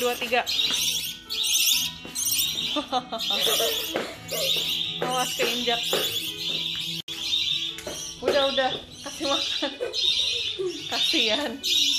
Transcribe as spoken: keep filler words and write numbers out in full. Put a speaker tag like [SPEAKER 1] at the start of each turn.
[SPEAKER 1] dua, tiga. Awas keinjak. Udah, udah. Kasih makan. Kasihan.